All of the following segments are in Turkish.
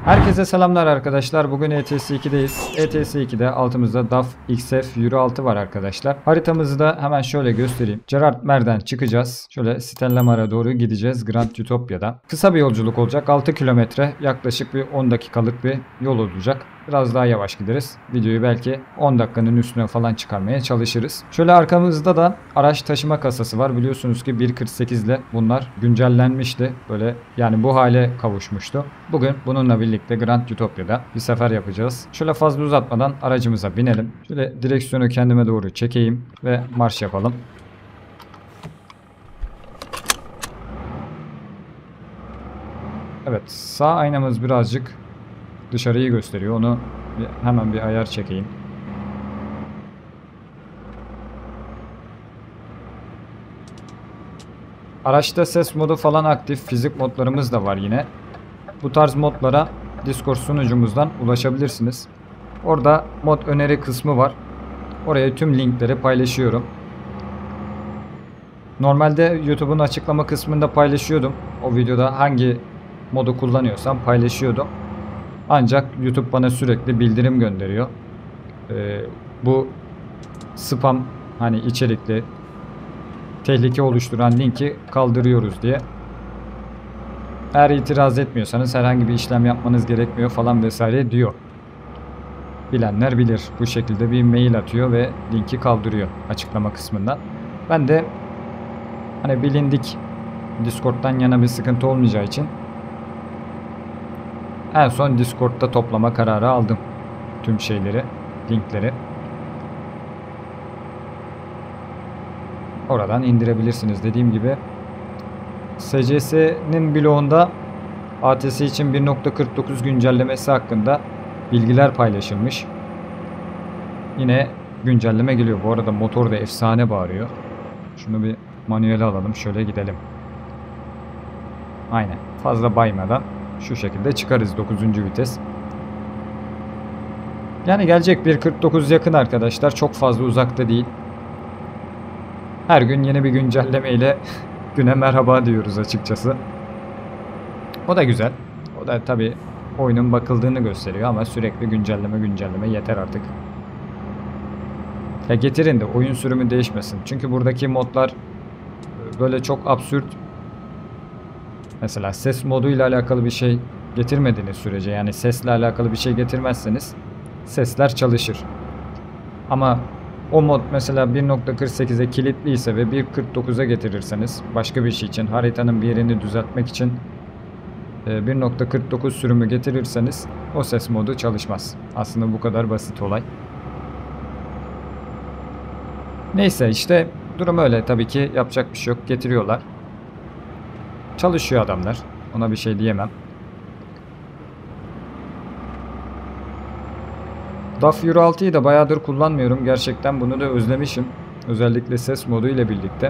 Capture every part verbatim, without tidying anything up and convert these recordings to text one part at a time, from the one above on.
Herkese selamlar arkadaşlar. Bugün E T S iki'deyiz. E T S iki'de altımızda D A F X F Euro altı var arkadaşlar. Haritamızı da hemen şöyle göstereyim. Gerard Mer'den çıkacağız. Şöyle Stellamara doğru gideceğiz Grand Utopia'da. Kısa bir yolculuk olacak. altı kilometre, yaklaşık bir on dakikalık bir yol olacak. Biraz daha yavaş gideriz. Videoyu belki on dakikanın üstüne falan çıkarmaya çalışırız. Şöyle arkamızda da araç taşıma kasası var. Biliyorsunuz ki bir nokta kırk sekiz ile bunlar güncellenmişti. Böyle yani bu hale kavuşmuştu. Bugün bununla birlikte Grand Utopia'da bir sefer yapacağız. Şöyle fazla uzatmadan aracımıza binelim. Şöyle direksiyonu kendime doğru çekeyim ve marş yapalım. Evet, sağ aynamız birazcık dışarıyı gösteriyor. Onu bir, hemen bir ayar çekeyim. Araçta ses modu falan aktif. Fizik modlarımız da var yine. Bu tarz modlara Discord sunucumuzdan ulaşabilirsiniz. Orada mod öneri kısmı var. Oraya tüm linkleri paylaşıyorum. Normalde YouTube'un açıklama kısmında paylaşıyordum. O videoda hangi modu kullanıyorsam paylaşıyordum. Ancak YouTube bana sürekli bildirim gönderiyor. Ee, bu spam hani içerikli tehlike oluşturan linki kaldırıyoruz diye. Eğer itiraz etmiyorsanız herhangi bir işlem yapmanız gerekmiyor falan vesaire diyor. Bilenler bilir. Bu şekilde bir mail atıyor ve linki kaldırıyor açıklama kısmından. Ben de hani bilindik Discord'dan yana bir sıkıntı olmayacağı için en son Discord'da toplama kararı aldım. Tüm şeyleri, linkleri. Oradan indirebilirsiniz dediğim gibi. S C S'nin bloğunda A T S için bir nokta kırk dokuz güncellemesi hakkında bilgiler paylaşılmış. Yine güncelleme geliyor. Bu arada motor da efsane bağırıyor. Şunu bir manuele alalım. Şöyle gidelim. Aynen. Fazla baymadan şu şekilde çıkarız dokuzuncu vites. Yani gelecek bir kırk dokuz yakın arkadaşlar. Çok fazla uzakta değil. Her gün yeni bir güncelleme ile güne merhaba diyoruz açıkçası. O da güzel. O da tabii oyunun bakıldığını gösteriyor ama sürekli güncelleme güncelleme yeter artık. Ya getirin de oyun sürümü değişmesin. Çünkü buradaki modlar böyle çok absürt. Mesela ses moduyla alakalı bir şey getirmediğiniz sürece, yani sesle alakalı bir şey getirmezseniz sesler çalışır. Ama o mod mesela bir nokta kırk sekize kilitliyse ve bir nokta kırk dokuza getirirseniz başka bir şey için, haritanın bir yerini düzeltmek için bir nokta kırk dokuz sürümü getirirseniz o ses modu çalışmaz. Aslında bu kadar basit olay. Neyse işte durum öyle, tabii ki yapacak bir şey yok, getiriyorlar. Çalışıyor adamlar. Ona bir şey diyemem. D A F Euro altıyı da bayağıdır kullanmıyorum. Gerçekten bunu da özlemişim. Özellikle ses modu ile birlikte.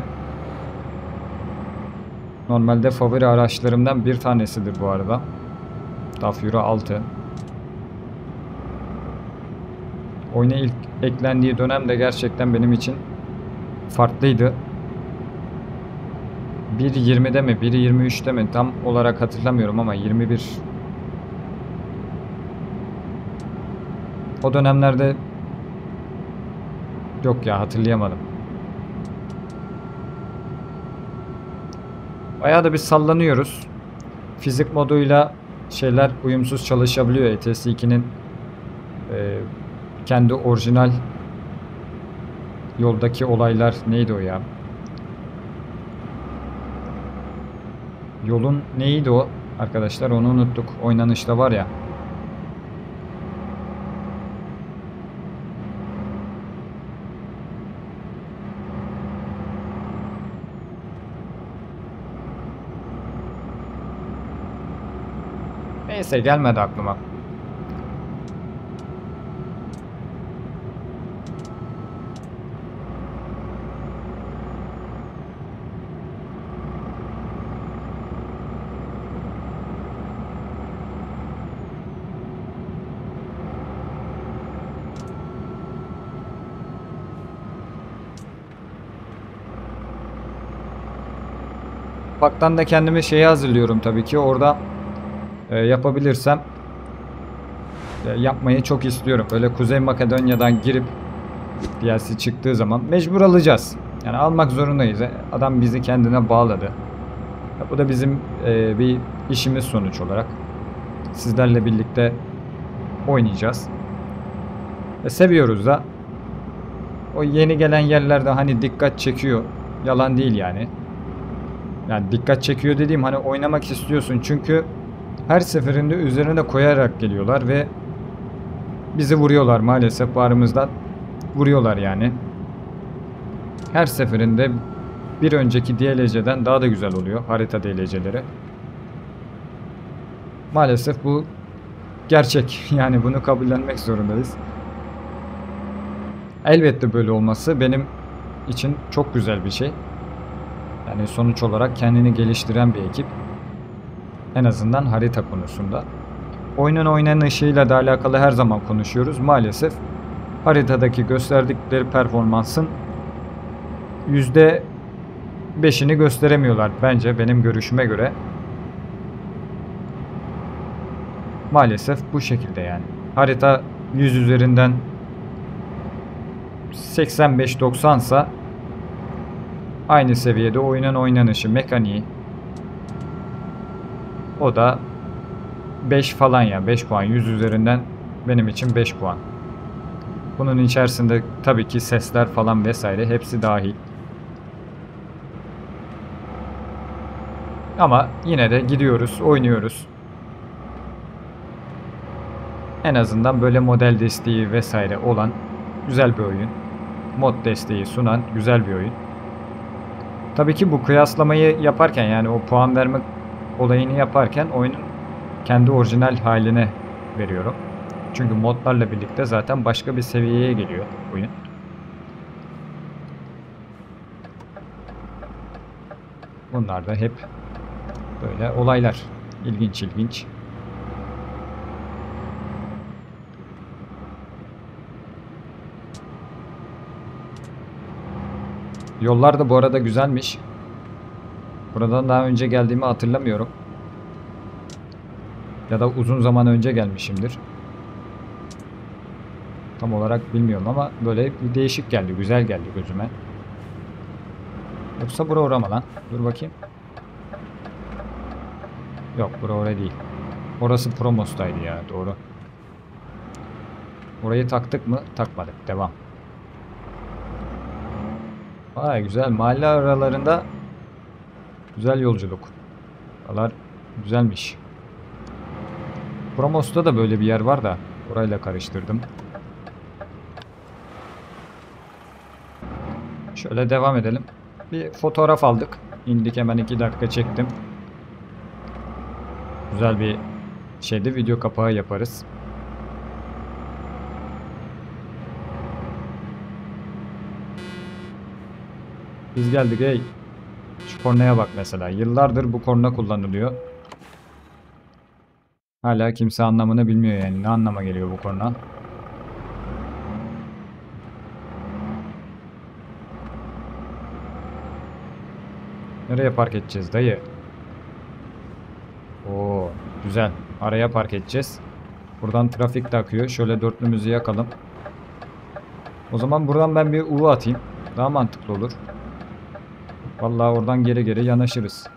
Normalde favori araçlarımdan bir tanesidir bu arada. D A F Euro altı. Oyuna ilk eklendiği dönem de gerçekten benim için farklıydı. bir nokta yirmide mi, bir nokta yirmi üçte mi tam olarak hatırlamıyorum ama yirmi bir. O dönemlerde yok ya, hatırlayamadım. Bayağı da bir sallanıyoruz. Fizik moduyla şeyler uyumsuz çalışabiliyor. E T S iki'nin e, kendi orijinal yoldaki olaylar neydi o ya? Yolun neydi o? Arkadaşlar onu unuttuk. Oynanışta var ya. Neyse, gelmedi aklıma. Ufaktan da kendimi şeye hazırlıyorum tabii ki. Orada e, yapabilirsem e, yapmayı çok istiyorum. Böyle Kuzey Makedonya'dan girip D L C çıktığı zaman mecbur alacağız. Yani almak zorundayız. Adam bizi kendine bağladı. Ya bu da bizim e, bir işimiz sonuç olarak. Sizlerle birlikte oynayacağız. Ve seviyoruz da. O yeni gelen yerlerde hani dikkat çekiyor. Yalan değil yani. Yani dikkat çekiyor dediğim hani oynamak istiyorsun. Çünkü her seferinde üzerine koyarak geliyorlar ve bizi vuruyorlar maalesef bağrımızdan. Vuruyorlar yani. Her seferinde bir önceki D L C'den daha da güzel oluyor harita D L C'leri. Maalesef bu gerçek. Yani bunu kabullenmek zorundayız. Elbette böyle olması benim için çok güzel bir şey. Yani sonuç olarak kendini geliştiren bir ekip. En azından harita konusunda. Oyunun oynanışıyla da alakalı her zaman konuşuyoruz. Maalesef haritadaki gösterdikleri performansın yüzde beşini gösteremiyorlar bence benim görüşüme göre. Maalesef bu şekilde yani. Harita yüz üzerinden seksen beş doksan sa aynı seviyede oyunun oynanışı, mekaniği o da beş falan ya. beş puan. yüz üzerinden benim için beş puan. Bunun içerisinde tabii ki sesler falan vesaire hepsi dahil. Ama yine de gidiyoruz, oynuyoruz. En azından böyle model desteği vesaire olan güzel bir oyun. Mod desteği sunan güzel bir oyun. Tabii ki bu kıyaslamayı yaparken yani o puan verme olayını yaparken oyunun kendi orijinal haline veriyorum. Çünkü modlarla birlikte zaten başka bir seviyeye geliyor oyun. Bunlar da hep böyle olaylar. İlginç ilginç. Yollar da bu arada güzelmiş. Buradan daha önce geldiğimi hatırlamıyorum. Ya da uzun zaman önce gelmişimdir. Tam olarak bilmiyorum ama böyle bir değişik geldi. Güzel geldi gözüme. Yoksa bura orama lan. Dur bakayım. Yok bura oraya değil. Orası Promos'taydı ya, doğru. Orayı taktık mı? Takmadık. Devam. Vay güzel. Mahalle aralarında güzel yolculuk. Buralar güzelmiş. Promos'ta da böyle bir yer var da orayla karıştırdım. Şöyle devam edelim. Bir fotoğraf aldık. İndik hemen iki dakika çektim. Güzel bir şeyde video kapağı yaparız. Biz geldik hey. Şu kornaya bak mesela. Yıllardır bu korna kullanılıyor. Hala kimse anlamını bilmiyor yani. Ne anlama geliyor bu korna? Nereye park edeceğiz dayı? Oo, güzel. Araya park edeceğiz. Buradan trafik de akıyor. Şöyle dörtlümüzü yakalım. O zaman buradan ben bir U atayım. Daha mantıklı olur. Vallahi oradan geri geri yanaşırız.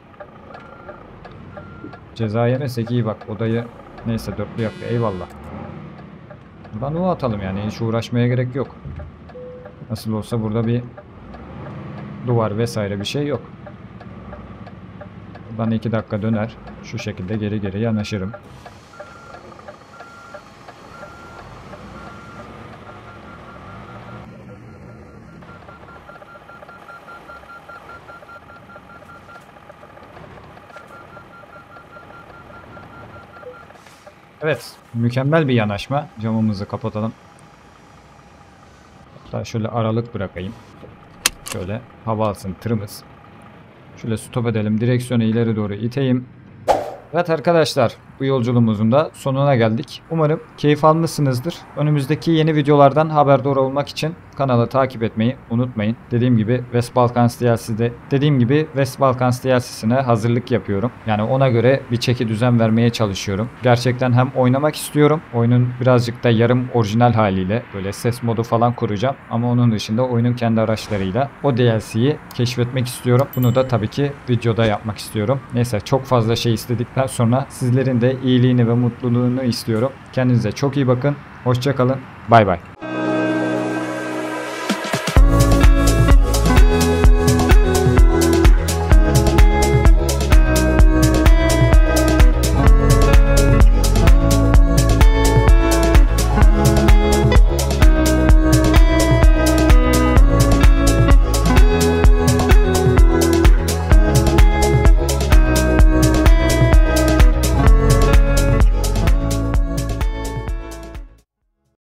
Ceza yemesek iyi bak. Odayı neyse dörtlü yaptı. Eyvallah. Buradan U atalım yani. Hiç uğraşmaya gerek yok. Nasıl olsa burada bir duvar vesaire bir şey yok. Buradan iki dakika döner. Şu şekilde geri geri yanaşırım. Evet. Mükemmel bir yanaşma. Camımızı kapatalım. Hatta şöyle aralık bırakayım. Şöyle hava alsın tırımız. Şöyle stop edelim. Direksiyonu ileri doğru iteyim. Evet arkadaşlar, bu yolculuğumuzun da sonuna geldik. Umarım keyif almışsınızdır. Önümüzdeki yeni videolardan haberdar olmak için kanalı takip etmeyi unutmayın. Dediğim gibi West Balkans D L C'de dediğim gibi West Balkans D L C'sine hazırlık yapıyorum. Yani ona göre bir çeki düzen vermeye çalışıyorum. Gerçekten hem oynamak istiyorum. Oyunun birazcık da yarım orijinal haliyle böyle ses modu falan kuracağım. Ama onun dışında oyunun kendi araçlarıyla o D L C'yi keşfetmek istiyorum. Bunu da tabii ki videoda yapmak istiyorum. Neyse, çok fazla şey istedikten sonra sizlerin de iyiliğini ve mutluluğunu istiyorum. Kendinize çok iyi bakın. Hoşça kalın. Bay bay.